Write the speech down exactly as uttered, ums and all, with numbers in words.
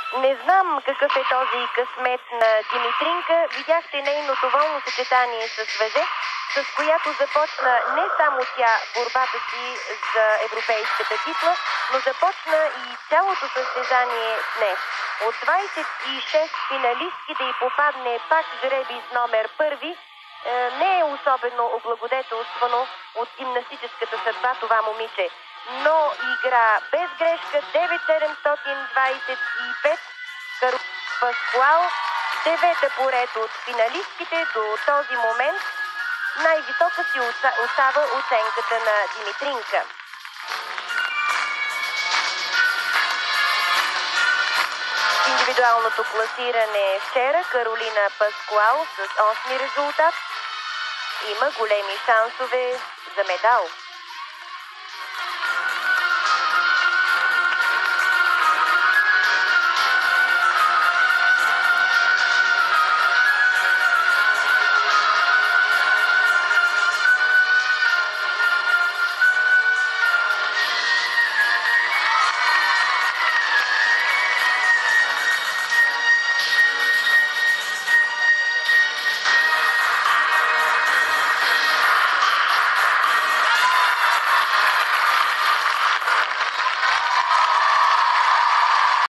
Не знам какъв е този късмет на Димитринка. Видяхте нейното волно съчетание с въже, с която започна не само тя борбата си за европейската титла, но започна и цялото състезание днес. От двадесет и шест финалистки да й попадне пак жреби с номер първи, не е особено облагодетелствано от гимнастическата съдба това момиче. Но игра без грешка девет седемстотин двадесет и пет. Каролина Паскуал, девета поред от финалистките до този момент. Най-висока си остава оценката на Димитринка. Индивидуалното класиране вчера Каролина Паскуал с осми резултат има големи шансове за медал.